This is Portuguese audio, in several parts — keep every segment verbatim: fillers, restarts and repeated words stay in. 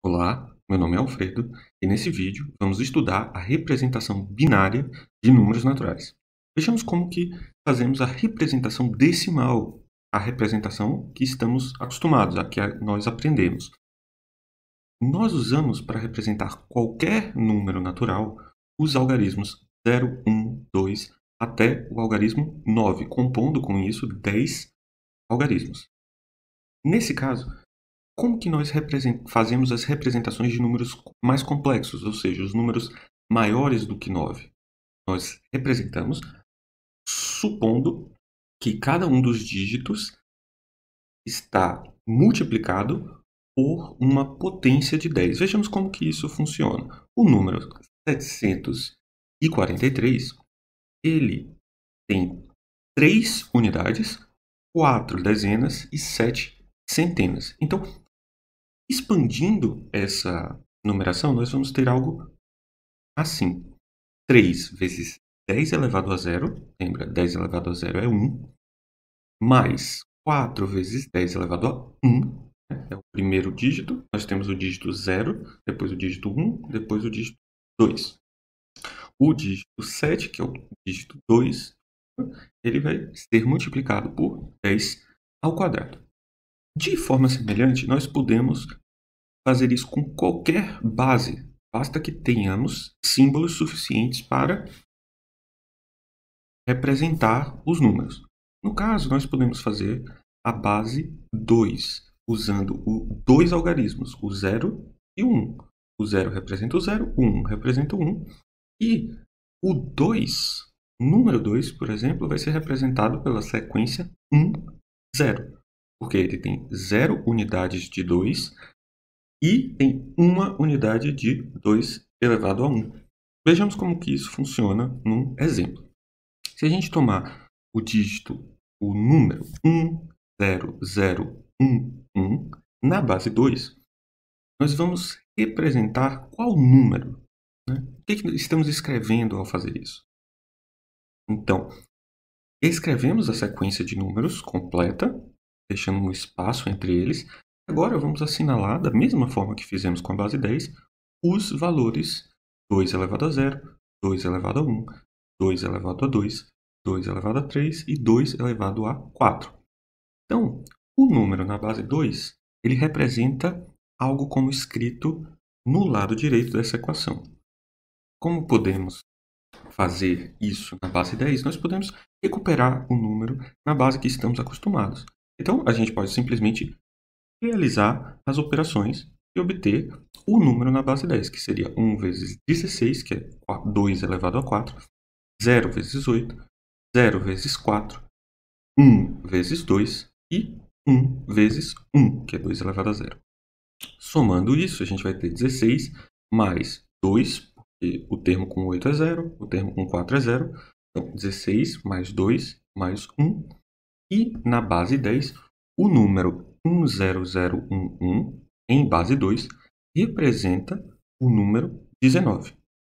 Olá, meu nome é Alfredo e nesse vídeo vamos estudar a representação binária de números naturais. Vejamos como que fazemos a representação decimal, a representação que estamos acostumados, a que nós aprendemos. Nós usamos para representar qualquer número natural os algarismos zero, um, dois até o algarismo nove, compondo com isso dez algarismos. Nesse caso, como que nós fazemos as representações de números mais complexos, ou seja, os números maiores do que nove? Nós representamos supondo que cada um dos dígitos está multiplicado por uma potência de dez. Vejamos como que isso funciona. O número setecentos e quarenta e três, ele tem três unidades, quatro dezenas e sete centenas. Então, expandindo essa numeração, nós vamos ter algo assim. três vezes dez elevado a zero, lembra, dez elevado a zero é um, mais quatro vezes dez elevado a um, né, é o primeiro dígito, nós temos o dígito zero, depois o dígito um, depois o dígito dois. O dígito sete, que é o dígito dois, ele vai ser multiplicado por dez ao quadrado. De forma semelhante, nós podemos fazer isso com qualquer base. Basta que tenhamos símbolos suficientes para representar os números. No caso, nós podemos fazer a base dois, usando o dois algarismos, o zero e o um. O zero representa o zero, o um representa o um. E o dois, o número dois, por exemplo, vai ser representado pela sequência um, zero. Porque ele tem zero unidades de dois e tem uma unidade de dois elevado a um. Vejamos como que isso funciona num exemplo. Se a gente tomar o dígito, o número um, zero, zero, um, um, na base dois, nós vamos representar qual número? Né? O que, que estamos escrevendo ao fazer isso? Então, escrevemos a sequência de números completa, deixando um espaço entre eles. Agora vamos assinalar, da mesma forma que fizemos com a base dez, os valores dois elevado a zero, dois elevado a um, dois elevado a dois, dois elevado a três e dois elevado a quatro. Então, o número na base dois, ele representa algo como escrito no lado direito dessa equação. Como podemos fazer isso na base dez, nós podemos recuperar o número na base que estamos acostumados. Então, a gente pode simplesmente realizar as operações e obter o número na base dez, que seria um vezes dezesseis, que é dois elevado a quatro, zero vezes oito, zero vezes quatro, um vezes dois e um vezes um, que é dois elevado a zero. Somando isso, a gente vai ter dezesseis mais dois, porque o termo com oito é zero, o termo com quatro é zero. Então, dezesseis mais dois mais um. E na base dez, o número um zero zero um um, em base dois, representa o número dezenove.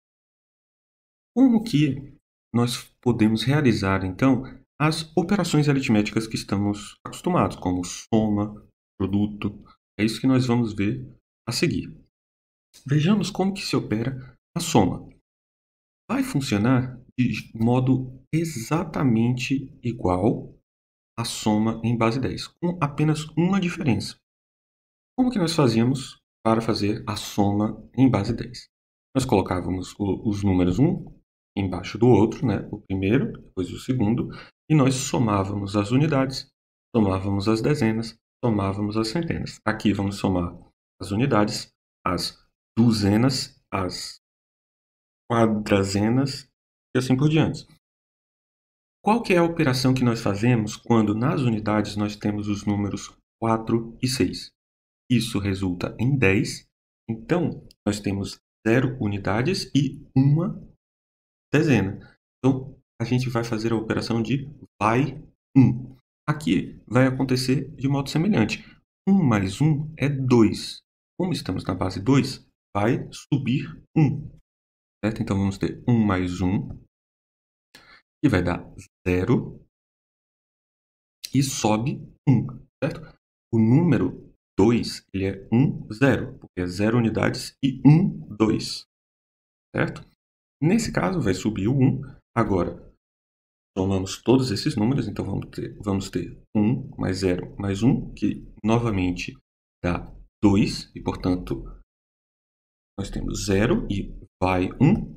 Como que nós podemos realizar, então, as operações aritméticas que estamos acostumados, como soma, produto? É isso que nós vamos ver a seguir. Vejamos como que se opera a soma. Vai funcionar de modo exatamente igual à soma em base dez, com apenas uma diferença. Como que nós fazíamos para fazer a soma em base dez? Nós colocávamos o, os números um embaixo do outro, né? O primeiro, depois o segundo, e nós somávamos as unidades, somávamos as dezenas, somávamos as centenas. Aqui vamos somar as unidades, as duzenas, as quadrazenas e assim por diante. Qual que é a operação que nós fazemos quando nas unidades nós temos os números quatro e seis? Isso resulta em dez, então nós temos zero unidades e uma dezena. Então a gente vai fazer a operação de vai um. Aqui vai acontecer de modo semelhante. um mais um é dois. Como estamos na base dois, vai subir um. Certo? Então vamos ter um mais um, que vai dar zero, e sobe um. Certo? O número dois, ele é um, zero, porque é zero unidades e um, dois, certo? Nesse caso, vai subir o um. Agora, somamos todos esses números, então vamos ter, vamos ter um mais zero mais um, que novamente dá dois, e portanto, nós temos zero e vai um.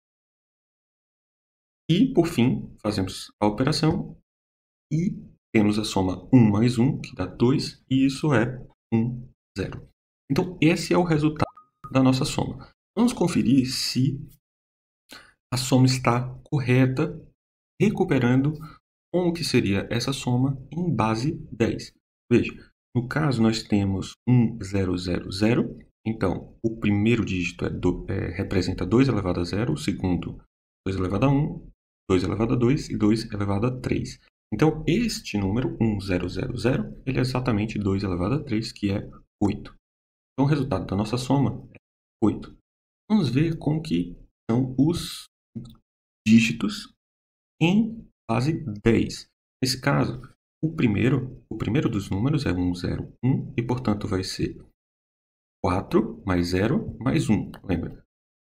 E, por fim, fazemos a operação e temos a soma um mais um, que dá dois, e isso é um, zero. Então, esse é o resultado da nossa soma. Vamos conferir se a soma está correta, recuperando como que seria essa soma em base dez. Veja, no caso nós temos um, zero, zero, zero. Então, o primeiro dígito é do, é, representa dois elevado a zero, o segundo dois elevado a um, dois elevado a dois e dois elevado a três. Então, este número, um, zero, zero, zero, ele é exatamente dois elevado a três, que é oito. Então, o resultado da nossa soma é oito. Vamos ver como que são os dígitos em base dez. Nesse caso, o primeiro, o primeiro dos números é um, zero, um, e portanto vai ser quatro mais zero mais um. Lembra?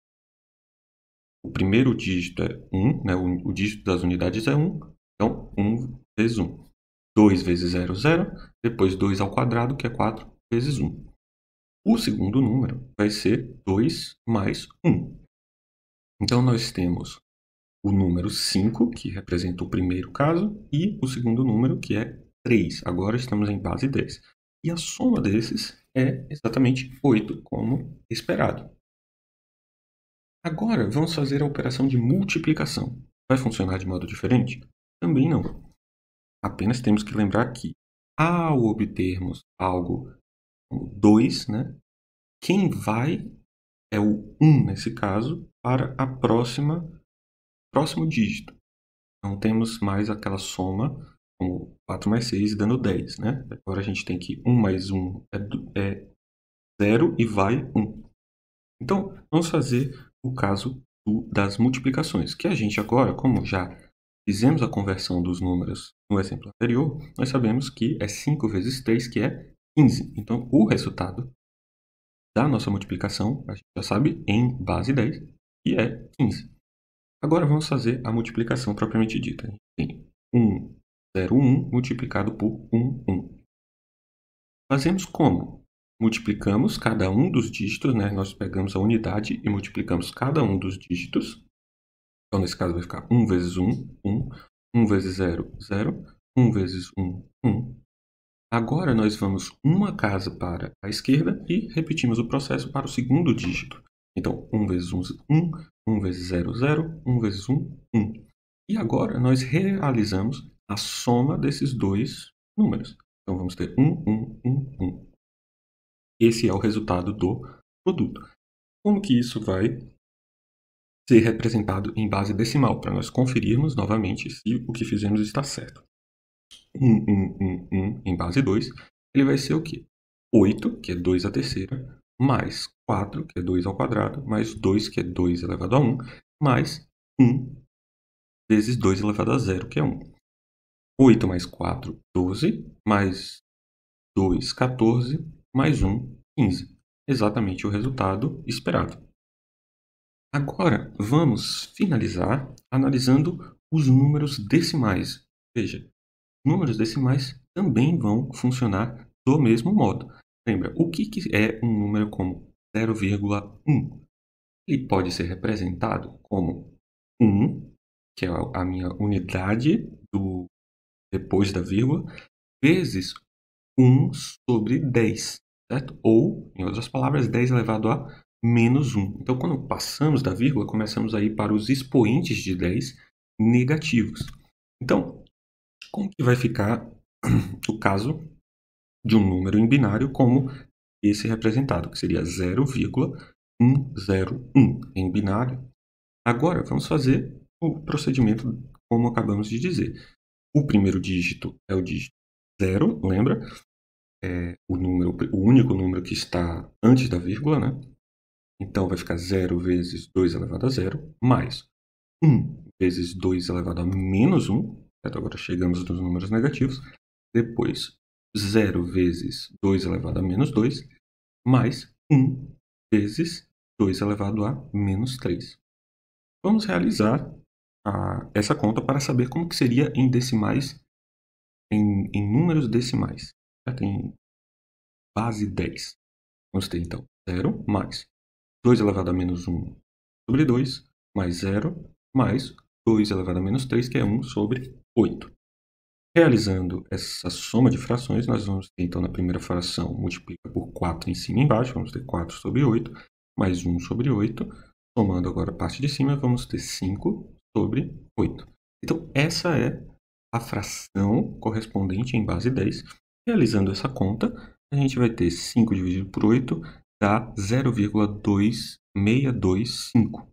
O primeiro dígito é um, né? o, o dígito das unidades é um, então um vezes um. dois vezes zero, zero, depois dois ao quadrado, que é quatro vezes um. O segundo número vai ser dois mais um. Então nós temos o número cinco, que representa o primeiro caso, e o segundo número, que é três. Agora estamos em base dez. E a soma desses é exatamente oito, como esperado. Agora vamos fazer a operação de multiplicação. Vai funcionar de modo diferente? Também não. Apenas temos que lembrar que, ao obtermos algo como dois, né, quem vai é o um, nesse caso, para a próxima, próximo dígito. Não temos mais aquela soma como quatro mais seis dando dez, né? Agora a gente tem que um mais um é zero e vai um. Então, vamos fazer o caso do, das multiplicações, que a gente agora, como já fizemos a conversão dos números no exemplo anterior, nós sabemos que é cinco vezes três, que é quinze. Então, o resultado da nossa multiplicação, a gente já sabe, em base dez, que é quinze. Agora vamos fazer a multiplicação propriamente dita. A gente tem um, zero, um multiplicado por um, um. Fazemos como? Multiplicamos cada um dos dígitos, né? Nós pegamos a unidade e multiplicamos cada um dos dígitos. Então, nesse caso, vai ficar um vezes um, um. um vezes zero, zero. um vezes um, um. Agora nós vamos uma casa para a esquerda e repetimos o processo para o segundo dígito. Então, um vezes um, um. um vezes zero, zero. um vezes um, um. E agora nós realizamos a soma desses dois números. Então, vamos ter um, um, um, um. Esse é o resultado do produto. Como que isso vai ser representado em base decimal, para nós conferirmos novamente se o que fizemos está certo. um, um, um, um em base dois, ele vai ser o quê? oito, que é dois à terceira, mais quatro, que é dois ao quadrado, mais dois, que é dois elevado a um, mais um vezes dois elevado a zero, que é um. oito mais quatro, doze, mais dois, quatorze, mais um, quinze. Exatamente o resultado esperado. Agora, vamos finalizar analisando os números decimais. Veja, números decimais também vão funcionar do mesmo modo. Lembra, o que, que é um número como zero vírgula um? Ele pode ser representado como um, que é a minha unidade do, depois da vírgula, vezes um sobre dez, certo? Ou, em outras palavras, dez elevado a menos um. Então, quando passamos da vírgula, começamos a ir para os expoentes de dez negativos. Então, como que vai ficar o caso de um número em binário como esse representado, que seria zero vírgula cento e um em binário? Agora, vamos fazer o procedimento como acabamos de dizer. O primeiro dígito é o dígito zero, lembra? É o, número, o único número que está antes da vírgula, né? Então, vai ficar zero vezes dois elevado a zero, mais um vezes dois elevado a menos um. Certo? Agora chegamos nos números negativos. Depois, zero vezes dois elevado a menos dois, mais um vezes dois elevado a menos três. Vamos realizar a, essa conta para saber como que seria em decimais, em, em números decimais. Já tem base dez. Vamos ter, então, zero mais dois elevado a menos um sobre dois, mais zero, mais dois elevado a menos três, que é um sobre oito. Realizando essa soma de frações, nós vamos ter, então, na primeira fração, multiplica por quatro em cima e embaixo, vamos ter quatro sobre oito, mais um sobre oito. Somando agora a parte de cima, vamos ter cinco sobre oito. Então, essa é a fração correspondente em base dez. Realizando essa conta, a gente vai ter cinco dividido por oito, dá zero vírgula dois seis dois cinco.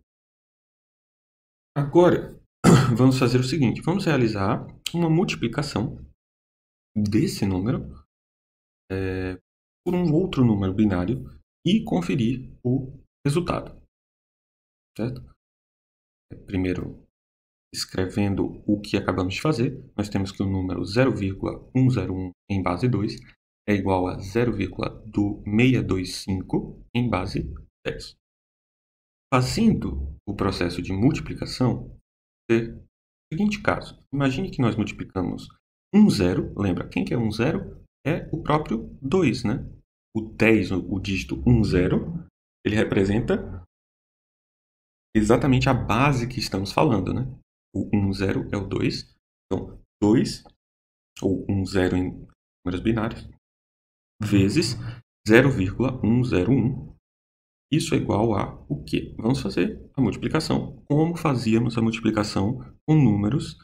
Agora, vamos fazer o seguinte, vamos realizar uma multiplicação desse número é, por um outro número binário e conferir o resultado. Certo? Primeiro, escrevendo o que acabamos de fazer, nós temos que o número zero vírgula cento e um em base dois é igual a zero vírgula seiscentos e vinte e cinco em base dez. Fazendo o processo de multiplicação, ter o seguinte caso. Imagine que nós multiplicamos um zero, lembra, quem que é um zero? É o próprio dois, né? O dez, o dígito um zero, ele representa exatamente a base que estamos falando, né? O um zero é o dois, então dois, ou um zero em números binários, vezes zero vírgula cento e um. Isso é igual a o quê? Vamos fazer a multiplicação como fazíamos a multiplicação com números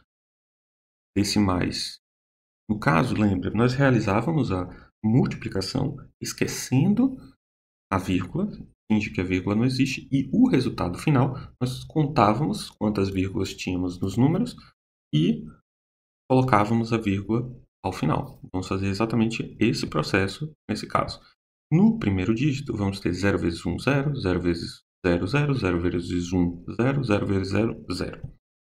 decimais. No caso, lembra, nós realizávamos a multiplicação esquecendo a vírgula, finge que a vírgula não existe, e o resultado final, nós contávamos quantas vírgulas tínhamos nos números e colocávamos a vírgula ao final. Vamos fazer exatamente esse processo nesse caso. No primeiro dígito, vamos ter zero vezes um, zero, zero vezes zero, zero, zero vezes um, zero, zero vezes zero, zero.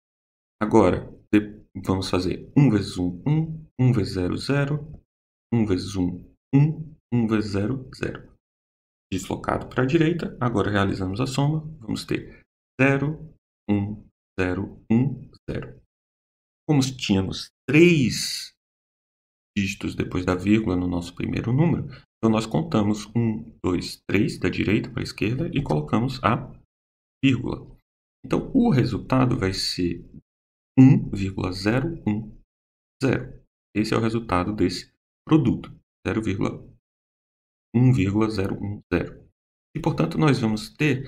Agora, vamos fazer um vezes um, um, um vezes zero, zero, um vezes um, um, um vezes zero, zero. Deslocado para a direita, agora realizamos a soma, vamos ter zero, um, zero, um, zero. Como tínhamos três dígitos depois da vírgula no nosso primeiro número, então nós contamos um, dois, três da direita para a esquerda e colocamos a vírgula. Então o resultado vai ser um vírgula zero um zero. Esse é o resultado desse produto, zero vírgula um zero um zero. E portanto nós vamos ter,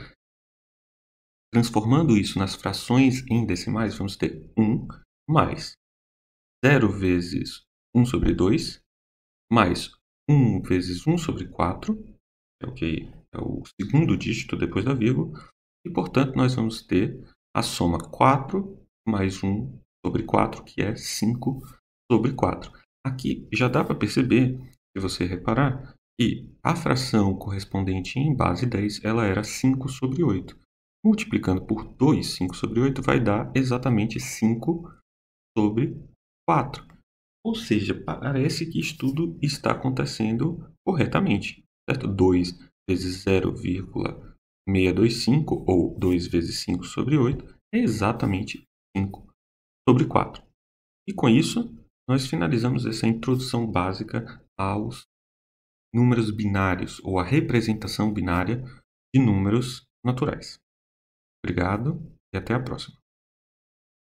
transformando isso nas frações em decimais, vamos ter um mais zero vezes um sobre dois, mais um vezes um sobre quatro, é o que é o segundo dígito depois da vírgula, e portanto nós vamos ter a soma quatro mais um sobre quatro, que é cinco sobre quatro. Aqui já dá para perceber, se você reparar, que a fração correspondente em base dez ela era cinco sobre oito. Multiplicando por dois, cinco sobre oito vai dar exatamente cinco sobre quatro. Ou seja, parece que isso tudo está acontecendo corretamente. Certo? dois vezes zero vírgula seiscentos e vinte e cinco, ou dois vezes cinco sobre oito, é exatamente cinco sobre quatro. E com isso, nós finalizamos essa introdução básica aos números binários, ou a representação binária de números naturais. Obrigado e até a próxima.